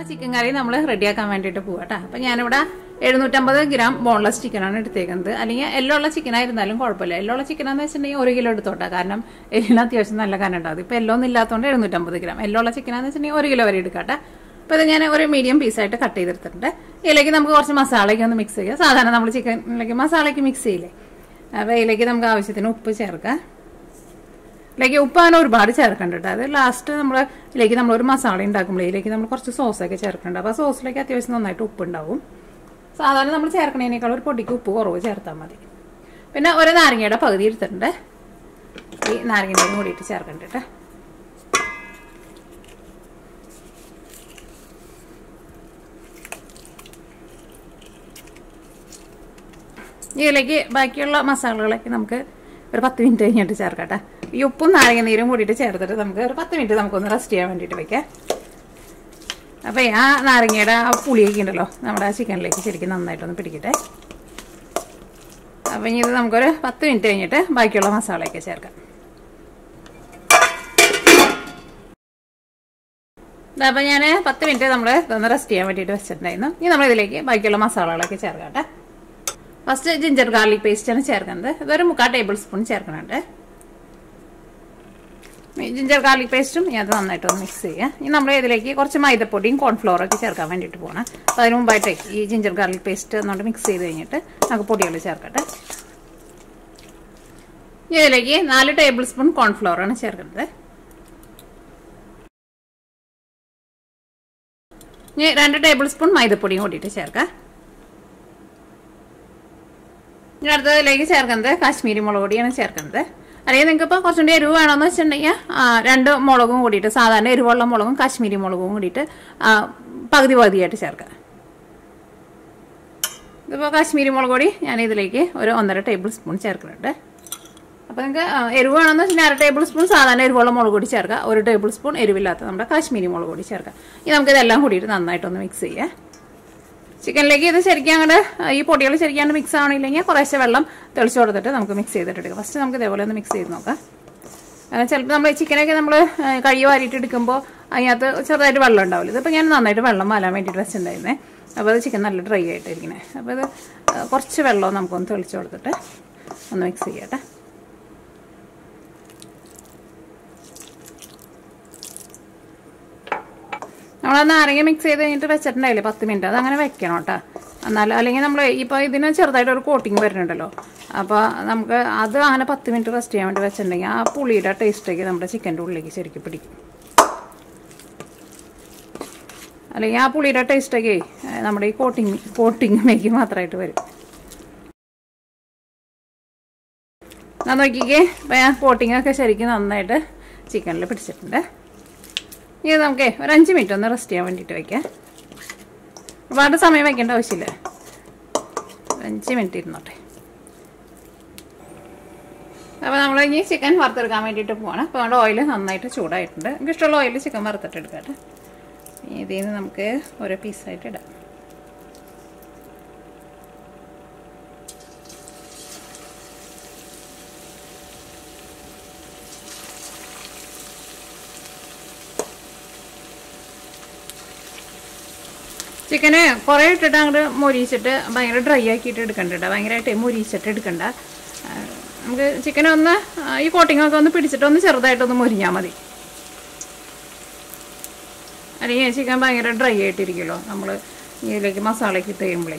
Chicken കറി നമ്മൾ റെഡിയാക്കാൻ വേണ്ടിയിട്ട് പോവാം കേട്ടോ. അപ്പം ഞാനിവിടെ 750 ഗ്രാം ബോൺലെസ് ചിക്കനാണ് എടുത്തേക്കുന്നത്. അല്ലെങ്കിൽ എല്ലുള്ള ചിക്കനായിരുന്നാലും കുഴപ്പമില്ല. എല്ലുള്ള ചിക്കനാന്ന് വെച്ചിട്ടുണ്ടെങ്കിൽ 1 കിലോ എടുത്തോട്ടെ. കാരണം എല്ലാം അത്യാവശ്യം നല്ല കനം ഉണ്ടാകും. ഇപ്പം എല്ലൊന്നും ഇല്ലാത്തതുകൊണ്ട് 750 ഗ്രാം. എല്ലുള്ള ചിക്കനാന്ന് വെച്ചിട്ടുണ്ടെങ്കിൽ 1 കിലോ വരെ എടുക്കാട്ടെ. അപ്പോൾ ഇത് ഞാൻ ഒരു മീഡിയം പീസായിട്ട് കട്ട് ചെയ്തെടുത്തിട്ടുണ്ട്. ഇതിലേക്ക് നമുക്ക് കുറച്ച് മസാലയ്ക്ക് ഒന്ന് മിക്സ് ചെയ്യുക. സാധാരണ നമ്മൾ ചിക്കനിലേക്ക് മസാലയ്ക്ക് മിക്സ് ചെയ്യില്ലേ, അപ്പോൾ ഇതിലേക്ക് നമുക്ക് ആവശ്യത്തിന് ഉപ്പ് ചേർക്കാം. ഇതിലേക്ക് ഉപ്പ് അങ്ങനെ ഒരുപാട് ചേർക്കണ്ട കേട്ടോ. അത് ലാസ്റ്റ് ഇതിലേക്ക് നമ്മളൊരു മസാല ഉണ്ടാക്കുമ്പോൾ ഇതിലേക്ക് നമ്മൾ കുറച്ച് സോസൊക്കെ ചേർക്കണ്ട. അപ്പോൾ സോസിലേക്ക് അത്യാവശ്യം നന്നായിട്ട് ഉപ്പ് ഉണ്ടാവും. സാധാരണ നമ്മൾ ചേർക്കണതിനേക്കാൾ ഒരു പൊടിക്ക് ഉപ്പ് കുറവ് ചേർത്താൽ മതി. പിന്നെ ഒരു നാരങ്ങയുടെ പകുതി എടുത്തിട്ടുണ്ട്. ഈ നാരങ്ങയും കൂടിയിട്ട് ചേർക്കണ്ട കേട്ടോ. ഇതിലേക്ക് ബാക്കിയുള്ള മസാലകളൊക്കെ നമുക്ക് ഒരു 10 മിനിറ്റ് കഴിഞ്ഞിട്ട് ചേർക്കട്ടെ. ഈ ഉപ്പും നാരങ്ങ നീരും കൂടിയിട്ട് ചേർത്തിട്ട് നമുക്ക് ഒരു 10 മിനിറ്റ് നമുക്കൊന്ന് റെസ്റ്റ് ചെയ്യാൻ വേണ്ടിയിട്ട് വെക്കാം. അപ്പോൾ ആ നാരങ്ങയുടെ ആ പുളിയൊക്കെ ഉണ്ടല്ലോ നമ്മുടെ ആ ചിക്കനിലേക്ക് ശരിക്കും നന്നായിട്ടൊന്ന് പിടിക്കട്ടെ. അപ്പം ഇനി ഇത് നമുക്കൊരു 10 മിനിറ്റ് കഴിഞ്ഞിട്ട് ബാക്കിയുള്ള മസാലയൊക്കെ ചേർക്കാം. അപ്പം ഞാൻ 10 മിനിറ്റ് നമ്മൾ ഇതൊന്ന് റെസ്റ്റ് ചെയ്യാൻ വേണ്ടിയിട്ട് വെച്ചിട്ടുണ്ടായിരുന്നു. ഇനി നമ്മളിതിലേക്ക് ബാക്കിയുള്ള മസാലകളൊക്കെ ചേർക്കാം. ഫസ്റ്റ് ജിഞ്ചർ ഗാർലിക് പേസ്റ്റാണ് ചേർക്കുന്നത്. ഇതൊരു 3/4 ടേബിൾ സ്പൂൺ ചേർക്കുന്നുണ്ട്. ജിഞ്ചർ ഗാർലിക് പേസ്റ്റും ഞാൻ അത് നന്നായിട്ടൊന്ന് മിക്സ് ചെയ്യുക. ഇനി നമ്മൾ ഇതിലേക്ക് കുറച്ച് മൈദപ്പൊടിയും കോൺഫ്ലോറൊക്കെ ചേർക്കാൻ വേണ്ടിയിട്ട് പോകണം. അപ്പോൾ അതിന് മുമ്പായിട്ട് ഈ ജിഞ്ചർ ഗാർലിക് പേസ്റ്റ് ഒന്നുകൊണ്ട് മിക്സ് ചെയ്ത് കഴിഞ്ഞിട്ട് നമുക്ക് പൊടികൾ ചേർക്കട്ടെ. ഇതിലേക്ക് 4 ടേബിൾ സ്പൂൺ കോൺഫ്ലോറാണ് ചേർക്കുന്നത്. ഇനി 2 ടേബിൾ സ്പൂൺ മൈദപ്പൊടിയും കൂടിയിട്ട് ചേർക്കാം. ഇനി അടുത്തതിലേക്ക് ചേർക്കുന്നത് കാശ്മീരി മുളക് പൊടിയാണ് ചേർക്കുന്നത്. അല്ലെങ്കിൽ നിങ്ങൾക്ക് ഇപ്പോൾ കുറച്ചുകൂടി എരിവ് വേണമെന്ന് വെച്ചിട്ടുണ്ടെങ്കിൽ 2 മുളകും കൂടിയിട്ട്, സാധാരണ എരിവുള്ള മുളകും കാശ്മീരി മുളകും കൂടിയിട്ട് പകുതി പകുതിയായിട്ട് ചേർക്കാം. ഇതിപ്പോൾ കാശ്മീരി മുളക് പൊടി ഞാൻ ഇതിലേക്ക് ഒരു 1.5 ടേബിൾ സ്പൂൺ ചേർക്കുന്നുണ്ട്. അപ്പോൾ നിങ്ങൾക്ക് എരിവ് വേണമെന്ന് വെച്ചാൽ 1/2 ടേബിൾ സ്പൂൺ സാധാരണ എരിവുള്ള മുളക് പൊടി ചേർക്കുക. 1 ടേബിൾ സ്പൂൺ എരിവില്ലാത്ത നമ്മുടെ കാശ്മീരി മുളക് പൊടി ചേർക്കാം. ഇനി നമുക്കിതെല്ലാം കൂടിയിട്ട് നന്നായിട്ടൊന്ന് മിക്സ് ചെയ്യാം. ചിക്കനിലേക്ക് ഇത് ശരിക്കും അങ്ങോട്ട് ഈ പൊടികൾ ശരിക്കാണ്ട് മിക്സ് ആവണില്ലെങ്കിൽ കുറേശ്ശെ വെള്ളം തെളിച്ച് കൊടുത്തിട്ട് നമുക്ക് മിക്സ് ചെയ്തിട്ട് എടുക്കാം. ഫസ്റ്റ് നമുക്ക് ഇതേപോലെ ഒന്ന് മിക്സ് ചെയ്ത് നോക്കാം. കാരണം ചിലപ്പോൾ നമ്മൾ ചിക്കനൊക്കെ നമ്മൾ കഴുകി വാരിയിട്ട് എടുക്കുമ്പോൾ അതിനകത്ത് ചെറുതായിട്ട് വെള്ളം ഉണ്ടാവില്ല. ഇതിപ്പോൾ ഞാൻ നന്നായിട്ട് വെള്ളം മാലാൻ വേണ്ടിയിട്ട് വെച്ചിട്ടുണ്ടായിരുന്നേ. അപ്പോൾ അത് ചിക്കൻ നല്ല ഡ്രൈ ആയിട്ടിരിക്കണേ. അപ്പോൾ ഇത് കുറച്ച് വെള്ളം നമുക്കൊന്ന് തെളിച്ച് കൊടുത്തിട്ട് ഒന്ന് മിക്സ് ചെയ്യട്ടെ. നമ്മൾ നാരങ്ങ മിക്സ് ചെയ്ത് കഴിഞ്ഞിട്ട് വെച്ചിട്ടുണ്ടായില്ലേ 10 മിനിറ്റ്, അത് അങ്ങനെ വെക്കണം കേട്ടോ. എന്നാലും അല്ലെങ്കിൽ നമ്മൾ ഇപ്പോൾ ഇതിന് ചെറുതായിട്ട് ഒരു കോട്ടിങ് വരുന്നുണ്ടല്ലോ, അപ്പോൾ നമുക്ക് അത് അങ്ങനെ 10 മിനിറ്റ് റെസ്റ്റ് ചെയ്യാൻ വേണ്ടി വെച്ചിട്ടുണ്ടെങ്കിൽ ആ പുളിയുടെ ടേസ്റ്റൊക്കെ നമ്മുടെ ചിക്കൻ്റെ ഉള്ളിലേക്ക് ശരിക്കും പിടിക്കും. അല്ലെങ്കിൽ ആ പുളിയുടെ ടേസ്റ്റൊക്കെ നമ്മുടെ ഈ കോട്ടിങ്ങിലേക്ക് മാത്രമായിട്ട് വരും. ഞാൻ നോക്കിക്കേ, അപ്പോൾ ഞാൻ കോട്ടിങ്ങൊക്കെ ശരിക്കും നന്നായിട്ട് ചിക്കനിൽ പിടിച്ചിട്ടുണ്ട്. ഇത് നമുക്ക് ഒരു 5 മിനിറ്റ് ഒന്ന് റെസ്റ്റ് ചെയ്യാൻ വേണ്ടിയിട്ട് വയ്ക്കാം. ഒരുപാട് സമയം വയ്ക്കേണ്ട ആവശ്യമില്ല, 5 മിനിറ്റ് ഇരുന്നോട്ടെ. അപ്പോൾ നമ്മൾ ഇനി ചിക്കൻ വറുത്തെടുക്കാൻ വേണ്ടിയിട്ട് പോവാണ്. അപ്പോൾ നമ്മുടെ ഓയിൽ നന്നായിട്ട് ചൂടായിട്ടുണ്ട്. എനിക്ക് ഇഷ്ടമുള്ള ഓയിൽ ചിക്കൻ വറുത്തിട്ട് എടുക്കട്ടെ. ഇതിൽ നിന്ന് നമുക്ക് ഓരോ പീസായിട്ട് ഇടാം. ചിക്കന് കുറേ ഇട്ടിട്ട് അങ്ങോട്ട് മൊരിച്ചിട്ട് ഭയങ്കര ഡ്രൈ ആക്കിയിട്ട് എടുക്കണ്ട കേട്ടോ. ഭയങ്കരമായിട്ട് മൊരിച്ചിട്ട് എടുക്കണ്ട. നമുക്ക് ചിക്കനൊന്ന് ഈ കോട്ടിങ്ങൊക്കെ ഒന്ന് പിടിച്ചിട്ട് ഒന്ന് ചെറുതായിട്ടൊന്ന് മൊരിഞ്ഞാൽ മതി. അല്ലെങ്കിൽ ചിക്കൻ ഭയങ്കര ഡ്രൈ ആയിട്ടിരിക്കുമല്ലോ നമ്മൾ ഇതിലേക്ക് മസാലയ്ക്ക് ഇട്ട് കഴിയുമ്പോഴേ.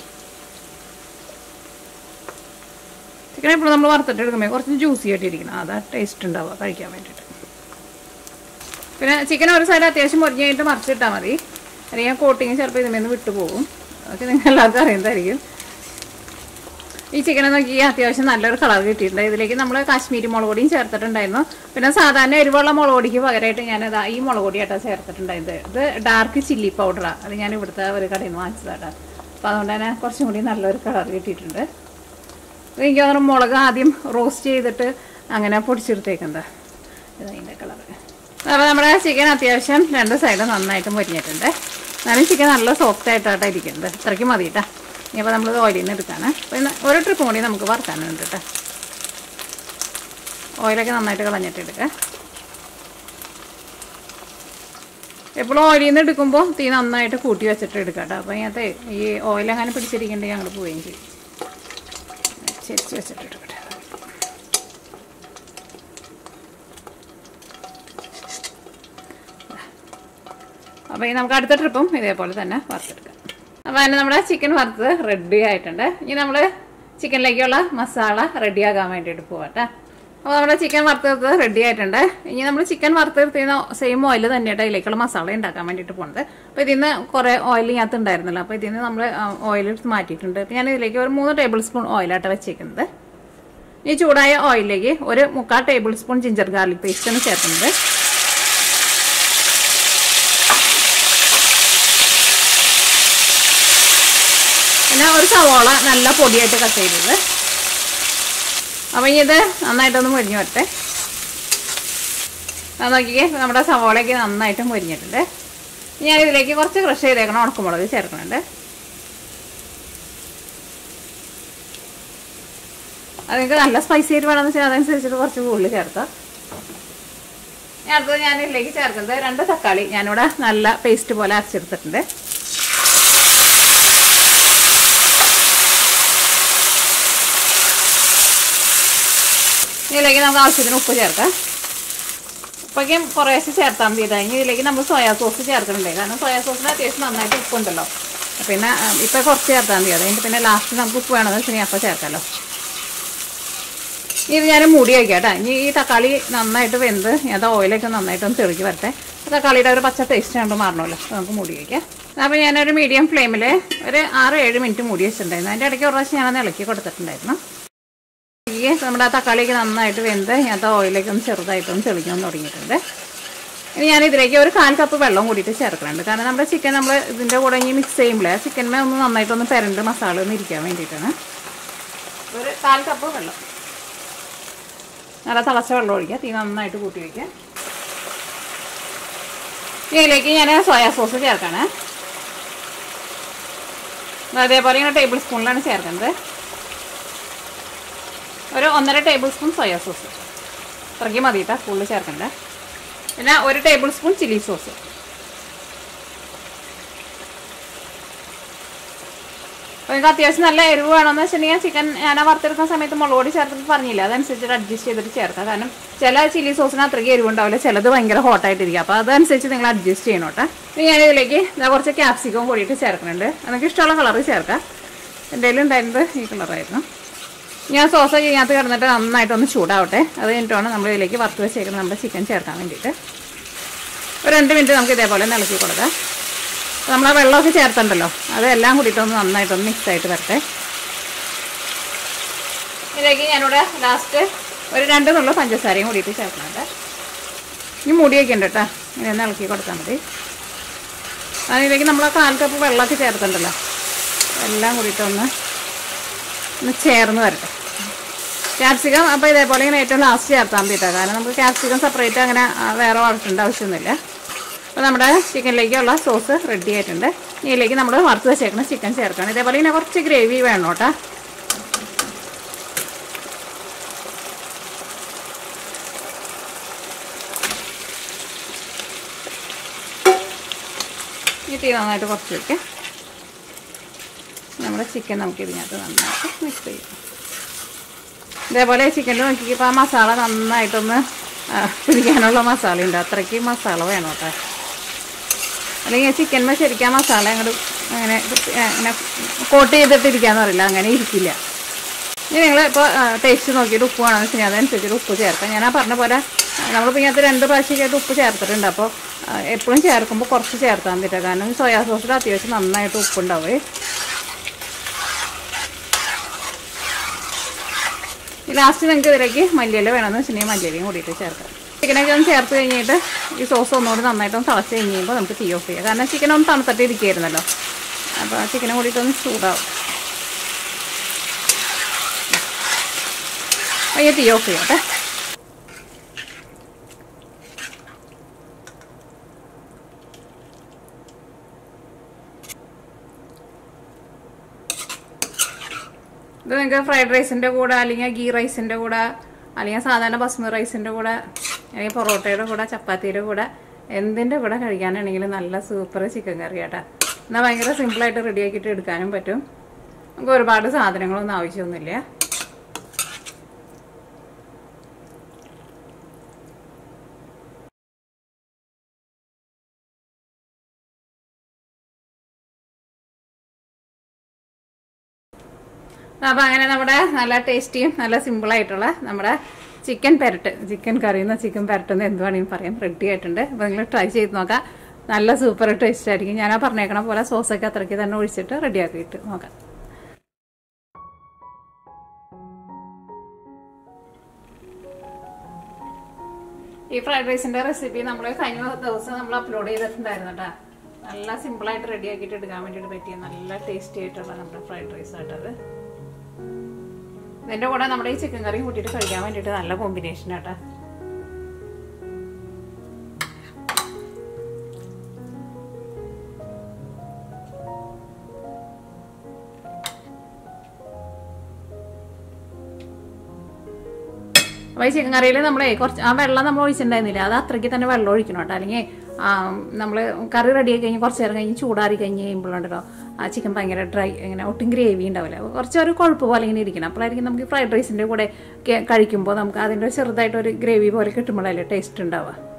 ചിക്കൻ എപ്പോഴും നമ്മൾ വറുത്തിട്ട് എടുക്കുമ്പോൾ കുറച്ച് ജ്യൂസി ആയിട്ടിരിക്കണം, അതാ ടേസ്റ്റ് ഉണ്ടാവുക കഴിക്കാൻ വേണ്ടിയിട്ട്. പിന്നെ ചിക്കൻ ഒരു സൈഡ് അത്യാവശ്യം മൊരിഞ്ഞ് കഴിഞ്ഞിട്ട് മറിച്ചിട്ടാൽ മതി. അല്ലെങ്കിൽ കോട്ടിങ് ചിലപ്പോൾ ഇതിൽ നിന്ന് വിട്ടുപോകും. അതൊക്കെ നിങ്ങൾ എല്ലാവർക്കും അറിയുന്നതായിരിക്കും. ഈ ചിക്കനെ നോക്കി അത്യാവശ്യം നല്ലൊരു കളർ കിട്ടിയിട്ടുണ്ട്. ഇതിലേക്ക് നമ്മൾ കാശ്മീരി മുളക് പൊടിയും ചേർത്തിട്ടുണ്ടായിരുന്നു. പിന്നെ സാധാരണ എരിവുള്ള മുളക് പൊടിക്ക് പകരമായിട്ട് ഞാനത് ഈ മുളക് പൊടിയായിട്ടാണ് ചേർത്തിട്ടുണ്ടായത്. ഇത് ഡാർക്ക് ചില്ലി പൗഡറാണ്. അത് ഞാൻ ഇവിടുത്തെ ഒരു കടയിൽ നിന്ന് വാങ്ങിച്ചതാട്ടോ. അപ്പോൾ അതുകൊണ്ട് തന്നെ കുറച്ചും കൂടി നല്ലൊരു കളർ കിട്ടിയിട്ടുണ്ട്. എനിക്ക് തോന്നുന്നു മുളക് ആദ്യം റോസ്റ്റ് ചെയ്തിട്ട് അങ്ങനെ പൊടിച്ചെടുത്തേക്കുന്നത് ഇതതിൻ്റെ കളർ. അപ്പോൾ നമ്മുടെ ചിക്കൻ അത്യാവശ്യം 2 സൈഡും നന്നായിട്ട് മൊരിഞ്ഞിട്ടുണ്ട്. എന്നാലും ചിക്കൻ നല്ല സോഫ്റ്റ് ആയിട്ടാണ് ഇരിക്കുന്നത്. ഇത്രയ്ക്ക് മതി കേട്ടോ. ഇനിയിപ്പോൾ നമ്മൾ ഓയിലിൽ നിന്ന് എടുക്കാണ്. പിന്നെ ഒരു ട്രിപ്പും കൂടി നമുക്ക് വറുക്കാനുണ്ട് കേട്ടോ. ഓയിലൊക്കെ നന്നായിട്ട് കളഞ്ഞിട്ട് എടുക്കുക. എപ്പോഴും ഓയിലിൽ നിന്ന് എടുക്കുമ്പോൾ തീ നന്നായിട്ട് കൂട്ടി വെച്ചിട്ട് എടുക്കാം കേട്ടോ. അപ്പോൾ ഇതിനകത്ത് ഈ ഓയിൽ അങ്ങനെ പിടിച്ചിരിക്കേണ്ടെങ്കിൽ അങ്ങോട്ട് പോവുകയും ചെയ്യും. ചെരിച്ച് വെച്ചിട്ട് എടുക്കട്ടെ. അപ്പോൾ ഈ നമുക്ക് അടുത്ത ട്രിപ്പും ഇതേപോലെ തന്നെ വറുത്തെടുക്കാം. അപ്പോൾ അതിന് നമ്മുടെ ചിക്കൻ വറുത്തത് റെഡി ആയിട്ടുണ്ട്. ഇനി നമ്മൾ ചിക്കനിലേക്കുള്ള മസാല റെഡിയാക്കാൻ വേണ്ടിയിട്ട് പോകട്ടെ. അപ്പോൾ നമ്മുടെ ചിക്കൻ വറുത്തെടുത്ത് റെഡി ആയിട്ടുണ്ട്. ഇനി നമ്മൾ ചിക്കൻ വറുത്തെടുത്തുന്ന സെയിം ഓയിൽ തന്നെയായിട്ട് അതിലേക്കുള്ള മസാല ഉണ്ടാക്കാൻ വേണ്ടിയിട്ട് പോകുന്നത്. അപ്പോൾ ഇതിൽ നിന്ന് കുറേ ഓയിൽ ഇതിനകത്ത് ഉണ്ടായിരുന്നല്ലോ. അപ്പോൾ ഇതിൽ നിന്ന് നമ്മൾ ഓയിൽ മാറ്റിയിട്ടുണ്ട്. അപ്പോൾ ഞാൻ ഇതിലേക്ക് ഒരു 3 ടേബിൾ സ്പൂൺ ഓയിലായിട്ട് വെച്ചേക്കുന്നത്. ഈ ചൂടായ ഓയിലിലേക്ക് ഒരു 3/4 ടേബിൾ സ്പൂൺ ജിഞ്ചർ ഗാർലിക് പേസ്റ്റാണ് ചേർക്കുന്നത്. പിന്നെ ഒരു സവോള നല്ല പൊടിയായിട്ട് കട്ട് ചെയ്തത്. അപ്പം ഇത് നന്നായിട്ടൊന്ന് മുരിഞ്ഞ് വരട്ടെ. അത് നോക്കിക്കേ, നമ്മുടെ സവോളയ്ക്ക് നന്നായിട്ട് മുരിഞ്ഞിട്ടുണ്ട്. ഞാൻ ഇതിലേക്ക് കുറച്ച് ക്രഷ് ചെയ്തേക്കണം ഉണക്കമുളക് ചേർക്കുന്നുണ്ട്. അത് നിങ്ങൾക്ക് നല്ല സ്പൈസി ആയിട്ട് വേണമെന്ന് വെച്ചാൽ അതനുസരിച്ചിട്ട് കുറച്ച് കൂടുതൽ ചേർക്കാം. അടുത്തത് ഞാൻ ഇതിലേക്ക് ചേർക്കുന്നത് 2 തക്കാളി ഞാനിവിടെ നല്ല പേസ്റ്റ് പോലെ അരച്ചെടുത്തിട്ടുണ്ട്. ഇതിലേക്ക് നമുക്ക് ആവശ്യത്തിന് ഉപ്പ് ചേർക്കാം. ഉപ്പൊക്കെയും കുറേശ്ശെ ചേർത്താൽ മതി. ഇനി ഇതിലേക്ക് നമ്മൾ സോയാ സോസ് ചേർക്കുന്നുണ്ട്. കാരണം സോയാ സോസിന് അത്യാവശ്യം നന്നായിട്ട് ഉപ്പുണ്ടല്ലോ. പിന്നെ ഇപ്പം കുറച്ച് ചേർത്താൽ മതി. അതുകഴിഞ്ഞിട്ട് പിന്നെ ലാസ്റ്റ് നമുക്ക് ഉപ്പ് വേണമെന്ന് വെച്ചാൽ അപ്പം ചേർക്കാമല്ലോ. ഇത് ഞാൻ മൂടി വയ്ക്കാം കേട്ടോ. ഇനി ഈ തക്കാളി നന്നായിട്ട് വെന്ത് അത് ഓയിലൊക്കെ നന്നായിട്ടൊന്ന് തെളിക്ക് വരട്ടെ. തക്കാളിയുടെ ഒരു പച്ച ടേസ്റ്റ് കണ്ട് മാറണമല്ലോ. നമുക്ക് മൂടി വയ്ക്കാം. അപ്പോൾ ഞാനൊരു മീഡിയം ഫ്ലെയിമിൽ ഒരു 6-7 മിനിറ്റ് മൂടി വെച്ചിട്ടുണ്ടായിരുന്നു. അതിൻ്റെ ഇടയ്ക്ക് ഒരു പ്രാവശ്യം ഞാനത് ഇളക്കി കൊടുത്തിട്ടുണ്ടായിരുന്നു. നമ്മുടെ തക്കാളിക്ക് നന്നായിട്ട് വെന്ത് ഇതിനകത്ത് ഓയിലേക്ക് ഒന്ന് ചെറുതായിട്ടൊന്ന് തെളിക്കാൻ തുടങ്ങിയിട്ടുണ്ട്. ഇനി ഞാൻ ഇതിലേക്ക് ഒരു 1/4 കപ്പ് വെള്ളം കൂടിയിട്ട് ചേർക്കുന്നുണ്ട്. കാരണം നമ്മുടെ ചിക്കൻ നമ്മൾ ഇതിൻ്റെ കൂടെ ഇനി മിക്സ് ചെയ്യുമ്പോൾ ചിക്കന്മേ ഒന്ന് നന്നായിട്ടൊന്ന് പെരണ്ട് മസാല ഒന്ന് ഇരിക്കാൻ വേണ്ടിയിട്ടാണ്. ഒരു 1/4 കപ്പ് വെള്ളം, നല്ല തിളച്ച വെള്ളം ഒഴിക്കുക. തീ നന്നായിട്ട് കൂട്ടി വയ്ക്കുക. ഇതിലേക്ക് ഞാൻ സോയാ സോസ് ചേർക്കാണ്. അതേപോലെ ഇങ്ങനെ ടേബിൾ സ്പൂണിലാണ് ചേർക്കുന്നത്. ഒരു 1.5 ടേബിൾ സ്പൂൺ സോയാ സോസ്, ഇത്രയ്ക്ക് മതി കേട്ടോ, കൂടുതൽ ചേർക്കണ്ട. പിന്നെ 1 ടേബിൾ സ്പൂൺ ചില്ലി സോസ്. അപ്പോൾ നിങ്ങൾക്ക് അത്യാവശ്യം നല്ല എരിവ് വേണമെന്ന് വെച്ചിട്ടുണ്ടെങ്കിൽ ചിക്കൻ ഞാൻ വറുത്തെടുക്കുന്ന സമയത്ത് മുളക് പൊടി ചേർത്തിട്ട് പറഞ്ഞില്ല, അതനുസരിച്ചിട്ട് അഡ്ജസ്റ്റ് ചെയ്തിട്ട് ചേർക്കാം. കാരണം ചില ചില്ലി സോസിന് അത്രയ്ക്ക് എരിവുണ്ടാവില്ല, ചിലത് ഭയങ്കര ഹോട്ടായിട്ടിരിക്കും. അപ്പോൾ അതനുസരിച്ച് നിങ്ങൾ അഡ്ജസ്റ്റ് ചെയ്യണം കേട്ടോ. ഇനി ഞാനിതിലേക്ക് കുറച്ച് ക്യാപ്സിക്കം കൂടിയിട്ട് ചേർക്കുന്നുണ്ട്. നമുക്ക് ഇഷ്ടമുള്ള കളറ് ചേർക്കാം. എൻ്റെ കയ്യിൽ ഉണ്ടായിരുന്നത് ഈ കളറായിരുന്നു. ഞാൻ സോസ് ഇതിനകത്ത് കിടന്നിട്ട് നന്നായിട്ടൊന്ന് ചൂടാവട്ടെ. അത് കഴിഞ്ഞിട്ടാണ് നമ്മൾ ഇതിലേക്ക് വറുത്ത് വെച്ചേക്കുന്നത് നമ്മുടെ ചിക്കൻ ചേർക്കാൻ വേണ്ടിയിട്ട്. ഒരു 2 മിനിറ്റ് നമുക്ക് ഇതേപോലെ ഇളക്കി കൊടുക്കാം. നമ്മൾ ആ വെള്ളമൊക്കെ ചേർത്തുണ്ടല്ലോ, അതെല്ലാം കൂടിയിട്ടൊന്ന് നന്നായിട്ടൊന്ന് മിക്സായിട്ട് വരട്ടെ. ഇതിലേക്ക് ഞാനിവിടെ ലാസ്റ്റ് ഒരു 2 നുള്ള പഞ്ചസാരയും കൂടിയിട്ട് ചേർക്കുന്നുണ്ട്. ഇനി മൂടി വയ്ക്കണ്ട കേട്ടോ, ഇങ്ങനെ ഒന്ന് ഇളക്കി കൊടുത്താൽ മതി. അതിലേക്ക് നമ്മൾ 1/4 കപ്പ് വെള്ളമൊക്കെ ചേർത്തുണ്ടല്ലോ, എല്ലാം കൂടിയിട്ടൊന്ന് ചേർന്ന് വരട്ടെ. ക്യാപ്സിക്കം അപ്പോൾ ഇതേപോലെ ഇങ്ങനെ ഏറ്റവും ലാസ്റ്റ് ചേർത്താൽ മതി കേട്ടോ. കാരണം നമുക്ക് ക്യാപ്സിക്കം സെപ്പറേറ്റ് അങ്ങനെ വേറെ വളർത്തേണ്ട ആവശ്യമൊന്നുമില്ല. അപ്പോൾ നമ്മുടെ ചിക്കനിലേക്കുള്ള സോസ് റെഡി ആയിട്ടുണ്ട്. ഇതിലേക്ക് നമ്മൾ വറുത്ത് വെച്ചേക്കുന്ന ചിക്കൻ ചേർക്കണം. ഇതേപോലെ ഇങ്ങനെ കുറച്ച് ഗ്രേവി വേണം കേട്ടോ. ഈ തീ നന്നായിട്ട് കുറച്ച് വയ്ക്കാം. നമ്മുടെ ചിക്കൻ നമുക്ക് ഇതിനകത്ത് നന്നായിട്ട് മിക്സ് ചെയ്യാം. ഇതേപോലെ ചിക്കനിൽ നോക്കിയപ്പോൾ ആ മസാല നന്നായിട്ടൊന്ന് പിടിക്കാനുള്ള മസാല ഉണ്ട്, അത്രയ്ക്ക് മസാല വേണം കേട്ടോ. അല്ലെങ്കിൽ ചിക്കന്മേ ശരിക്കും ആ മസാല അങ്ങോട്ട് അങ്ങനെ ഇങ്ങനെ കോട്ട് ചെയ്തിട്ടിരിക്കാന്ന് പറയില്ല, അങ്ങനെ ഇരിക്കില്ല. ഇനി നിങ്ങൾ ഇപ്പോൾ ടേസ്റ്റ് നോക്കിയിട്ട് ഉപ്പ് വേണമെന്ന് വെച്ചാൽ അതനുസരിച്ചിട്ട് ഉപ്പ് ചേർക്കാം. ഞാൻ ആ പറഞ്ഞ പോലെ നമ്മളിപ്പോൾ ഇതിനകത്ത് 2 പ്രാവശ്യമൊക്കെയായിട്ട് ഉപ്പ് ചേർത്തിട്ടുണ്ട്. അപ്പോൾ എപ്പോഴും ചേർക്കുമ്പോൾ കുറച്ച് ചേർത്താൻ പറ്റുക. കാരണം സോയാ സോസിൽ അത്യാവശ്യം നന്നായിട്ട് ഉപ്പുണ്ടാവേ. ലാസ്റ്റ് നിങ്ങൾക്ക് ഇതിലേക്ക് മല്ലിയില വേണമെന്ന് വെച്ചിട്ടുണ്ടെങ്കിൽ മല്ലിയിലയും കൂടിയിട്ട് ചേർക്കാം. ചിക്കനൊക്കെ ഒന്ന് ചേർത്ത് കഴിഞ്ഞിട്ട് ഈ സോസ് ഒന്നുകൂടി നന്നായിട്ടൊന്ന് തിളച്ച് കഴിഞ്ഞ് കഴിയുമ്പോൾ നമുക്ക് തീ ഓഫ് ചെയ്യാം. കാരണം ചിക്കൻ ഒന്ന് തണുത്തിട്ട് ഇരിക്കുകയായിരുന്നല്ലോ, അപ്പോൾ ചിക്കനും കൂടിയിട്ടൊന്ന് ചൂടാവും. അപ്പോൾ തീ ഓഫ് ചെയ്യാട്ടെ. ഇത് നിങ്ങൾക്ക് ഫ്രൈഡ് റൈസിൻ്റെ കൂടെ, അല്ലെങ്കിൽ ഗീ റൈസിൻ്റെ കൂടെ, അല്ലെങ്കിൽ സാധാരണ ബസ്മതി റൈസിൻ്റെ കൂടെ, അല്ലെങ്കിൽ പൊറോട്ടയുടെ കൂടെ, ചപ്പാത്തിയുടെ കൂടെ എന്തിൻ്റെ കൂടെ കഴിക്കാനാണെങ്കിലും നല്ല സൂപ്പർ ചിക്കൻ കറി കേട്ടോ. എന്നാൽ ഭയങ്കര സിമ്പിളായിട്ട് റെഡിയാക്കിയിട്ട് എടുക്കാനും പറ്റും. നമുക്ക് ഒരുപാട് സാധനങ്ങളൊന്നും ആവശ്യമൊന്നുമില്ല. അപ്പോൾ അങ്ങനെ നമ്മുടെ നല്ല ടേസ്റ്റിയും നല്ല സിമ്പിളായിട്ടുള്ള നമ്മുടെ ചിക്കൻ പെരട്ട്, ചിക്കൻ കറിയെന്നോ ചിക്കൻ പെരട്ടെന്നോ എന്ത് വേണമെങ്കിലും പറയാം, റെഡി ആയിട്ടുണ്ട്. അപ്പോൾ നിങ്ങൾ ട്രൈ ചെയ്ത് നോക്കാം. നല്ല സൂപ്പർ ടേസ്റ്റ് ആയിരിക്കും. ഞാൻ പറഞ്ഞേക്കണ പോലെ സോസൊക്കെ അത്രയ്ക്ക് തന്നെ ഒഴിച്ചിട്ട് റെഡിയാക്കിയിട്ട് നോക്കാം. ഈ ഫ്രൈഡ് റൈസിൻ്റെ റെസിപ്പി നമ്മൾ കഴിഞ്ഞ ദിവസം നമ്മൾ അപ്ലോഡ് ചെയ്തിട്ടുണ്ടായിരുന്നു കേട്ടോ. നല്ല സിമ്പിളായിട്ട് റെഡിയാക്കിയിട്ട് എടുക്കാൻ വേണ്ടിയിട്ട് പറ്റിയ നല്ല ടേസ്റ്റി ആയിട്ടുള്ള നമ്മുടെ ഫ്രൈഡ് റൈസ് ആയിട്ടത്. ഇതിൻ്റെ കൂടെ നമ്മുടെ ഈ ചിക്കൻ കറി കൂട്ടിയിട്ട് കഴിക്കാൻ വേണ്ടിയിട്ട് നല്ല കോമ്പിനേഷൻ ആട്ടാ. അപ്പോൾ ഈ ചിക്കൻ കറിയിൽ നമ്മളെ കുറച്ച് ആ വെള്ളം നമ്മൾ ഒഴിച്ചിട്ടുണ്ടായിരുന്നില്ല, അത് അത്രയ്ക്ക് തന്നെ വെള്ളം ഒഴിക്കണം കേട്ടോ. അല്ലെങ്കിൽ നമ്മൾ കറി റെഡിയാക്കി കഴിഞ്ഞ് കുറച്ച് നേരം കഴിഞ്ഞ് ചൂടാറി കഴിഞ്ഞ് കഴിയുമ്പോഴുണ്ടല്ലോ ആ ചിക്കൻ ഭയങ്കര ഡ്രൈ, ഇങ്ങനെ ഒട്ടും ഗ്രേവി ഉണ്ടാവില്ല, കുറച്ചൊരു കൊഴുപ്പ് പോലെ ഇങ്ങനെ ഇരിക്കണം. അപ്പോഴായിരിക്കും നമുക്ക് ഫ്രൈഡ് റൈസിൻ്റെ കൂടെ കഴിക്കുമ്പോൾ നമുക്ക് അതിൻ്റെ ചെറുതായിട്ടൊരു ഗ്രേവി പോലെ കിട്ടുമ്പോഴല്ലേ ടേസ്റ്റ് ഉണ്ടാവുക.